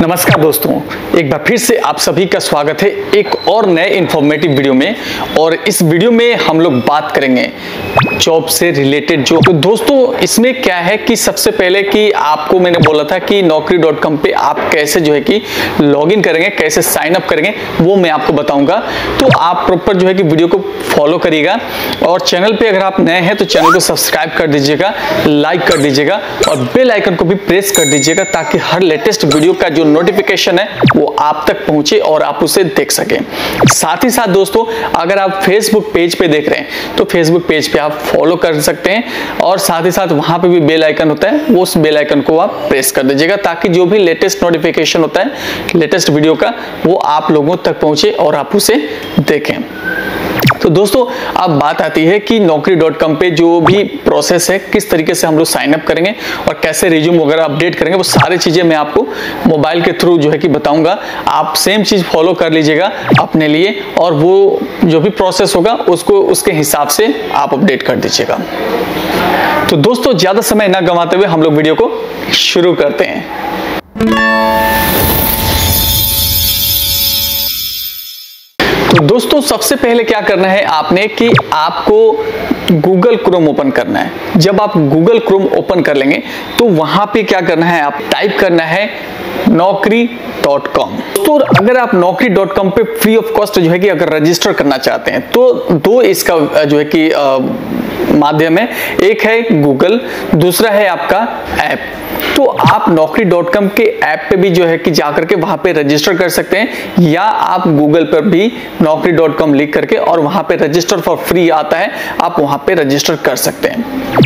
नमस्कार दोस्तों, एक बार फिर से आप सभी का स्वागत है एक और नए इंफॉर्मेटिव वीडियो में। और इस वीडियो में हम लोग बात करेंगे जॉब से रिलेटेड जो। तो दोस्तों इसमें क्या है कि सबसे पहले कि आपको मैंने बोला था कि naukri.com पे आप कैसे जो है कि लॉगिन करेंगे, कैसे साइन अप करेंगे, वो मैं आपको बताऊंगा। तो आप प्रॉपर जो है कि वीडियो को फॉलो करिएगा और चैनल पे अगर आप नए हैं तो चैनल को सब्सक्राइब कर दीजिएगा, लाइक कर दीजिएगा और बेल आइकन को भी प्रेस कर दीजिएगा ताकि हर लेटेस्ट वीडियो का जो नोटिफिकेशन है वो आप तक पहुंचे और आप उसे देख सकें। साथ ही साथ दोस्तों अगर आप फेसबुक पेज पे देख रहे हैं तो फेसबुक पेज पे आप फॉलो कर सकते हैं और साथ ही साथ वहां पे भी बेल आइकन होता है, वो उस बेल आइकन को आप प्रेस कर दीजिएगा ताकि जो भी लेटेस्ट नोटिफिकेशन होता है लेटेस्ट वीडियो का वो आप लोगों तक पहुंचे और आप उसे देखें। तो दोस्तों अब बात आती है कि naukri.com पे जो भी प्रोसेस है किस तरीके से हम लोग साइन अप करेंगे और कैसे रिज्यूम वगैरह अपडेट करेंगे, वो सारी चीजें मैं आपको मोबाइल के थ्रू जो है कि बताऊंगा। आप सेम चीज फॉलो कर लीजिएगा अपने लिए और वो जो भी प्रोसेस होगा उसको उसके हिसाब से आप अपडेट कर दीजिएगा। तो दोस्तों ज्यादा समय ना गंवाते हुए हम लोग वीडियो को शुरू करते हैं। तो दोस्तों सबसे पहले क्या करना है आपने कि आपको गूगल क्रोम ओपन करना है। जब आप गूगल क्रोम ओपन कर लेंगे तो वहां पे क्या करना है, आप टाइप करना है naukri.com। तो अगर आप naukri.com पे फ्री ऑफ कॉस्ट जो है कि अगर रजिस्टर करना चाहते हैं तो दो इसका जो है कि माध्यम है, एक है गूगल, दूसरा है आपका ऐप। तो आप naukri.com के ऐप पे भी जो है कि जाकर के वहां पे रजिस्टर कर सकते हैं या आप गूगल पर भी naukri.com लिख करके और वहां पे रजिस्टर फॉर फ्री आता है, आप वहां पे रजिस्टर कर सकते हैं।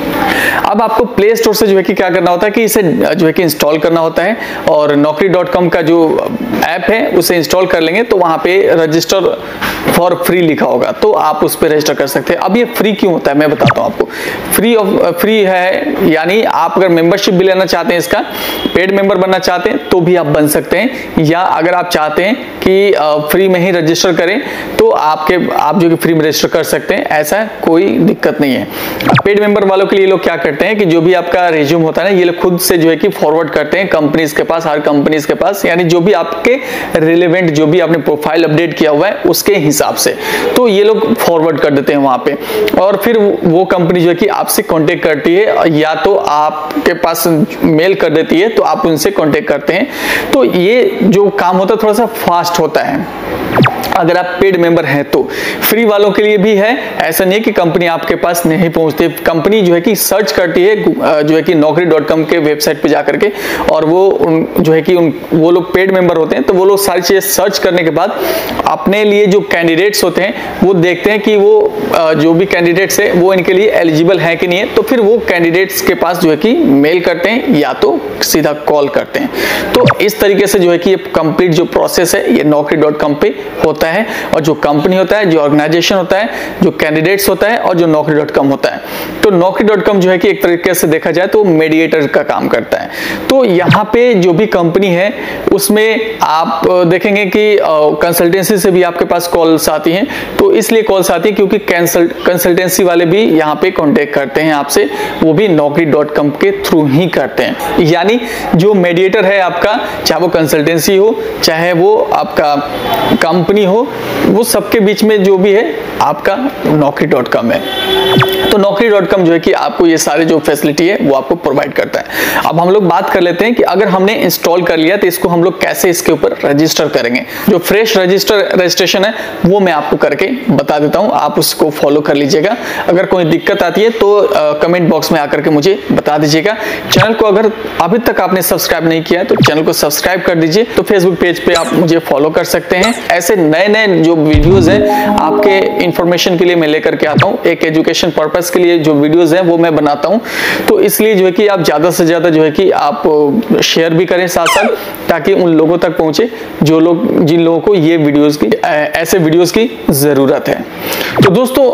अब आपको प्ले स्टोर से जो है कि क्या करना होता है कि इसे जो है कि इंस्टॉल करना होता है और naukri.com का जो ऐप है उसे इंस्टॉल कर लेंगे तो वहां पे रजिस्टर फॉर फ्री लिखा होगा तो आप उस पर रजिस्टर कर सकते हैं। अब ये फ्री क्यों होता है मैं बताता हूं आपको। फ्री है यानी आप अगर मेंबरशिप भी लेना चाहते हैं, इसका पेड मेंबर बनना चाहते हैं तो भी आप बन सकते हैं, या अगर आप चाहते हैं कि फ्री में ही रजिस्टर करें तो आप जो कि फ्री में रजिस्टर कर सकते हैं, ऐसा कोई दिक्कत नहीं है। पेड मेंबर वालों के लिए लोग क्या करते हैं कि जो भी आपका रिज्यूम होता है ना, ये लोग खुद से जो है कि फॉरवर्ड करते हैं कंपनीज के पास, हर कंपनीज के पास, यानी जो भी आपके रिलेवेंट जो भी आपने प्रोफाइल अपडेट किया हुआ है उसके हिसाब से, तो ये लोग फॉरवर्ड कर देते हैं वहां पे और फिर वो कंपनी जो है कि आपसे कांटेक्ट करती है या तो आपके पास मेल कर देती है तो आप उनसे कांटेक्ट करते हैं। तो ये जो काम होता है थोड़ा सा फास्ट होता है अगर आप पेड मेंबर हैं तो। फ्री वालों के लिए भी है, ऐसा नहीं है कि कंपनी आपके पास नहीं पहुंचती। कंपनी जो है कि सर्च करती है जो है कि naukri.com के वेबसाइट पे जाकर के और वो जो है कि वो लोग पेड मेंबर होते हैं तो वो लोग सारी चीजें सर्च करने के बाद अपने लिए जो कैंडिडेट्स होते हैं वो देखते हैं कि वो जो भी कैंडिडेट्स है वो इनके लिए एलिजिबल है कि नहीं है, तो फिर वो कैंडिडेट्स के पास जो है कि मेल करते हैं या तो सीधा कॉल करते हैं। तो इस तरीके से जो है कि ये कंप्लीट जो प्रोसेस है ये naukri.com पे होता है और जो कंपनी होता है, जो ऑर्गेनाइजेशन होता है, जो कैंडिडेट्स होता है और जो naukri.com होता है। तो naukri.com जो है कि एक तरीके से देखा जाए तो मीडिएटर का काम करता है। तो यहाँ पे जो भी कंपनी है उसमें आप देखेंगे कि कंसल्टेंसी से भी आपके पास कॉल्स आती हैं, तो इसलिए कॉल्स आती है क्योंकि कंसल्टेंसी वाले भी यहाँ पे कांटेक्ट करते हैं आपसे, वो भी naukri.com के थ्रू ही करते हैं। यानी जो मीडिएटर है आपका, चाहे वो कंसल्टेंसी हो चाहे वो आपका कंपनी हो, वो सबके बीच में जो भी है आपका naukri.com है। तो naukri.com जो है कि आपको ये सारे जो फैसिलिटी है वो आपको प्रोवाइड करता है। अब हम लोग बात कर लेते हैं कि अगर हमने इंस्टॉल कर लिया तो इसको हम लोग कैसे इसके ऊपर रजिस्टर करेंगे। जो फ्रेश रजिस्ट्रेशन है वो मैं आपको करके बता देता हूं, आप उसको फॉलो कर लीजिएगा। अगर कोई दिक्कत आती है तो कमेंट बॉक्स में आकर के मुझे बता दीजिएगा। चैनल को अगर अभी तक आपने सब्सक्राइब नहीं किया है तो चैनल को सब्सक्राइब कर दीजिए। तो फेसबुक पेज पे आप मुझे फॉलो कर सकते हैं। ऐसे नए नए जो वीडियोज हैं आपके इंफॉर्मेशन के लिए मैं लेकर के आता हूं, एक एजुकेशन पर्पस के लिए जो वीडियोज हैं वो मैं बनाता हूं। तो इसलिए जो है कि आप ज्यादा से ज्यादा जो है कि आप शेयर भी करें साथ साथ, ताकि उन लोगों तक पहुंचे जिन लोगों को ये वीडियोज की ऐसे वीडियोज की जरूरत है। तो दोस्तों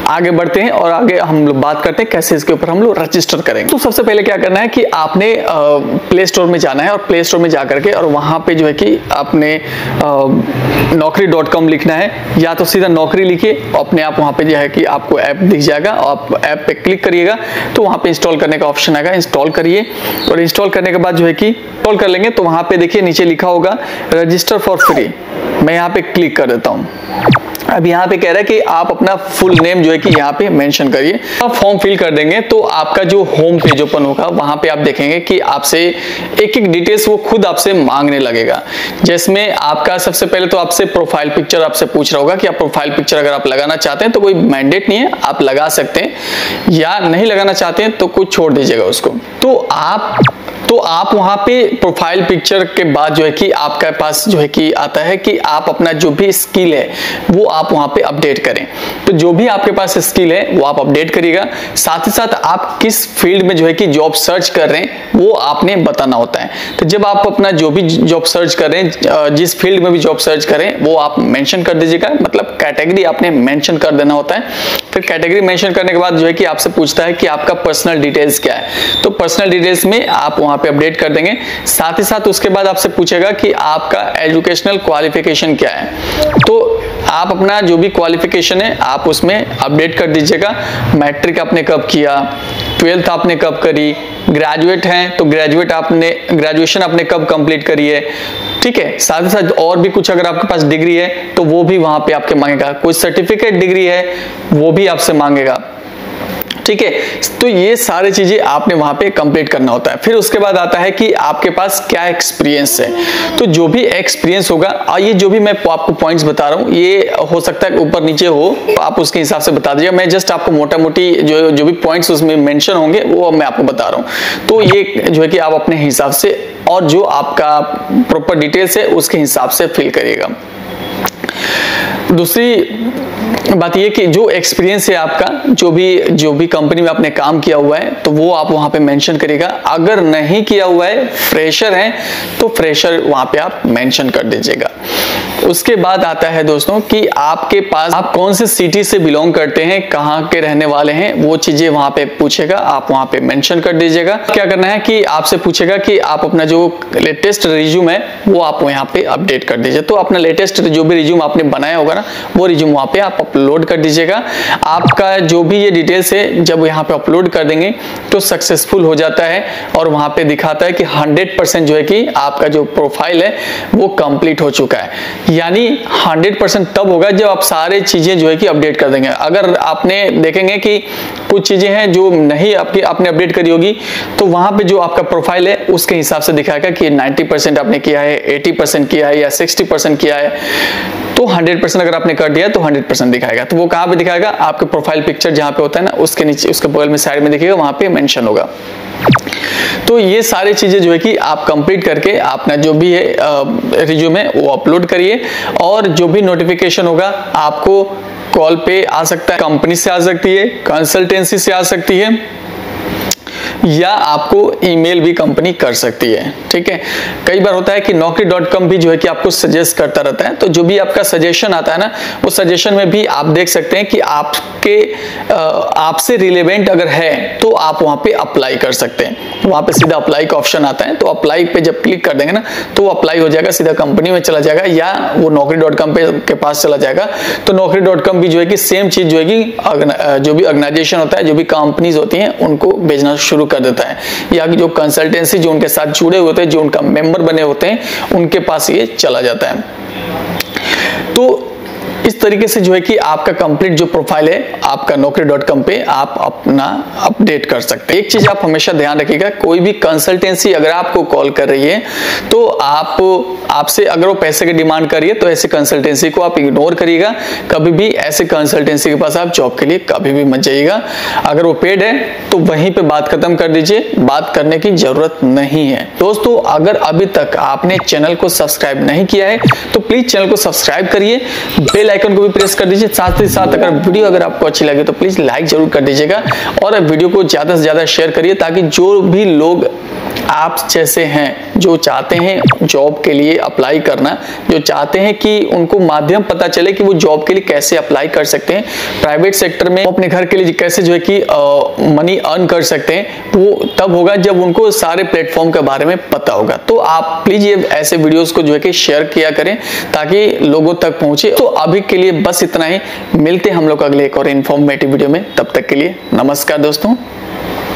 आगे बढ़ते हैं और आगे हम लोग बात करते हैं कैसे इसके ऊपर हम लोग रजिस्टर करेंगे। तो सबसे पहले क्या करना है कि आपने प्ले स्टोर में जाना है और प्ले स्टोर में जाकर के और वहां पे जो है कि आपने naukri.com लिखना है, या तो सीधा नौकरी लिखिए, अपने आप वहां पे जो है कि आपको ऐप दिख जाएगा और आप ऐप पे क्लिक करिएगा तो वहां पे इंस्टॉल करने का ऑप्शन आएगा, इंस्टॉल करिए। और इंस्टॉल करने के बाद जो है कि इंस्टॉल कर लेंगे तो वहां पे देखिए नीचे लिखा होगा रजिस्टर फॉर फ्री। मैं यहाँ पे क्लिक कर देता हूँ। अब यहाँ पे कह रहा है कि आप अपना फुल नेम जो है कि यहाँ पे मेंशन करिए। आप फॉर्म फिल कर देंगे तो आपका जो होम पेज ओपन होगा वहां पे आप देखेंगे कि आपसे एक एक डिटेल्स वो खुद आपसे मांगने लगेगा, जिसमें आपका सबसे पहले तो आपसे प्रोफाइल पिक्चर आपसे पूछ रहा होगा कि आप प्रोफाइल पिक्चर अगर आप लगाना चाहते हैं तो कोई मैंडेट नहीं है, आप लगा सकते हैं, या नहीं लगाना चाहते हैं तो कुछ छोड़ दीजिएगा उसको। तो आप वहां पे प्रोफाइल पिक्चर के बाद जो है कि आपके पास जो है कि आता है कि आप अपना जो भी स्किल है वो आप वहां पे अपडेट करें। तो जो भी आपके पास स्किल है वो आप अपडेट करिएगा। साथ ही साथ आप किस फील्ड में जो है कि जॉब सर्च कर रहे हैं वो आपने बताना होता है। तो जब आप अपना जो भी जॉब सर्च कर रहे हैं, जिस फील्ड में भी जॉब सर्च करें वो आप मेंशन कर दीजिएगा, मतलब कैटेगरी आपने मेंशन कर देना होता है। फिर कैटेगरी मेंशन करने के बाद जो है कि आपसे पूछता है कि आपका पर्सनल डिटेल्स क्या है, तो पर्सनल डिटेल्स में आप वहां पे अपडेट कर देंगे। साथ ही साथ उसके बाद आपसे पूछेगा कि आपका एजुकेशनल क्वालिफिकेशन क्या है, तो आप अपना जो भी क्वालिफिकेशन है आप उसमें अपडेट कर दीजिएगा। मैट्रिक आपने कब किया, 12th आपने कब करी, ग्रेजुएट हैं तो ग्रेजुएशन आपने कब कंप्लीट करी है, ठीक है। साथ ही साथ और भी कुछ अगर आपके पास डिग्री है तो वो भी वहां पे आपके मांगेगा, कोई सर्टिफिकेट डिग्री है वो भी आपसे मांगेगा, ठीक है। तो ये सारी चीजें आपने वहां पे कंप्लीट करना होता है। फिर उसके बाद आता है कि आपके पास क्या एक्सपीरियंस है, तो जो भी एक्सपीरियंस होगा, और ये जो भी मैं आपको पॉइंट्स बता रहा हूँ ये हो सकता है ऊपर नीचे हो, तो आप उसके हिसाब से बता दीजिए। मैं जस्ट आपको मोटा मोटी जो भी पॉइंट्स उसमें मेंशन होंगे वो मैं आपको बता रहा हूँ। तो ये जो है कि आप अपने हिसाब से और जो आपका प्रॉपर डिटेल्स है उसके हिसाब से फिल करिएगा। दूसरी बात ये कि जो एक्सपीरियंस है आपका, जो भी कंपनी में आपने काम किया हुआ है तो वो आप वहां पे मेंशन करिएगा। अगर नहीं किया हुआ है, फ्रेशर है तो फ्रेशर वहां पे आप मेंशन कर दीजिएगा। उसके बाद आता है दोस्तों कि आपके पास आप कौन से सिटी से बिलोंग करते हैं, कहाँ के रहने वाले हैं, वो चीजें वहां पे पूछेगा, आप वहां पे मेंशन कर दीजिएगा। क्या करना है कि आपसे पूछेगा कि आप अपना जो लेटेस्ट रिज्यूम है वो आप यहाँ पे अपडेट कर दीजिए। तो अपना लेटेस्ट जो भी रिज्यूम आपने बनाया होगा ना वो रिज्यूम वहां पे आप अपलोड कर दीजिएगा। आपका जो भी ये डिटेल्स है जब यहाँ पे अपलोड कर देंगे तो सक्सेसफुल हो जाता है और वहां पे दिखाता है कि 100% जो है कि आपका जो प्रोफाइल है वो कंप्लीट हो चुका है। यानी 100% तब होगा जब आप सारे चीजें जो है कि अपडेट कर देंगे। अगर आपने देखेंगे कि कुछ चीजें हैं जो नहीं आपने अपडेट करी होगी तो वहां पे जो आपका प्रोफाइल है उसके हिसाब से दिखाएगा कि 90% आपने किया है, 80% किया है या 60% किया है। तो 100% अगर आपने कर दिया तो 100% दिखाएगा। तो वो कहाँ पे दिखाएगा, आपके प्रोफाइल पिक्चर जहाँ पे होता है ना उसके नीचे, उसके बगल में साइड में दिखेगा, वहां पे मेंशन होगा। तो ये सारी चीजें जो है कि आप कंप्लीट करके अपना जो भी है रिज्यूम है वो अपलोड करिए। और जो भी नोटिफिकेशन होगा आपको कॉल पे आ सकता है, कंपनी से आ सकती है, कंसल्टेंसी से आ सकती है, या आपको ईमेल भी कंपनी कर सकती है, ठीक है। कई बार होता है कि naukri.com भी जो है कि आपको सजेस्ट करता रहता है, तो जो भी आपका सजेशन आता है ना वो सजेशन में भी आप देख सकते हैं कि आपसे रिलेवेंट अगर है तो आप वहां पे अप्लाई कर सकते हैं। वहां पे सीधा अप्लाई का ऑप्शन आता है, तो अप्लाई पे जब क्लिक कर देंगे ना तो वो अप्लाई हो जाएगा, सीधा कंपनी में चला जाएगा या वो naukri.com के पास चला जाएगा। तो naukri.com भी जो है कि सेम चीज जो है कि जो भी ऑर्गेनाइजेशन होता है, जो भी कंपनीज होती हैं उनको भेजना शुरू कर देता है, या जो कंसल्टेंसी जो उनके साथ जुड़े होते हैं, जो उनका मेंबर बने होते हैं, उनके पास ये चला जाता है। तो इस तरीके से जो है कि आपका कंप्लीट जो प्रोफाइल है आपका naukri.com पे आप अपना अपडेट कर सकते हैं। एक चीज आप हमेशा ध्यान रखिएगा, कोई भी कंसल्टेंसी अगर आपको कॉल कर रही है तो आपसे अगर वो पैसे की डिमांड कर रही है तो ऐसे कंसल्टेंसी को आप इग्नोर करिएगा। कभी भी ऐसे कंसल्टेंसी के पास आप जॉब के लिए कभी भी मत जाइएगा। अगर वो पेड है तो वहीं पे बात खत्म कर दीजिए, बात करने की जरूरत नहीं है। दोस्तों अगर अभी तक आपने चैनल को सब्सक्राइब नहीं किया है तो प्लीज चैनल को सब्सक्राइब करिए, बेल आइकन को भी प्रेस कर दीजिए। साथ ही साथ अगर वीडियो अगर आपको अच्छी लगे तो प्लीज लाइक जरूर कर दीजिएगा और वीडियो को ज्यादा से ज्यादा शेयर करिए ताकि जो भी लोग ऐप्स जैसे हैं जो चाहते हैं जॉब के लिए अप्लाई करना, जो चाहते हैं कि उनको माध्यम पता चले कि वो जॉब के लिए कैसे अप्लाई कर सकते हैं, प्राइवेट सेक्टर में अपने घर के लिए कैसे जो है कि मनी अर्न कर सकते हैं, वो तब होगा जब उनको सारे प्लेटफॉर्म के बारे में पता होगा। तो आप प्लीज ये ऐसे वीडियोस को जो है कि शेयर किया करें ताकि लोगों तक पहुंचे। तो अभी के लिए बस इतना ही, मिलते हैं हम लोग अगले एक और इन्फॉर्मेटिव वीडियो में, तब तक के लिए नमस्कार दोस्तों।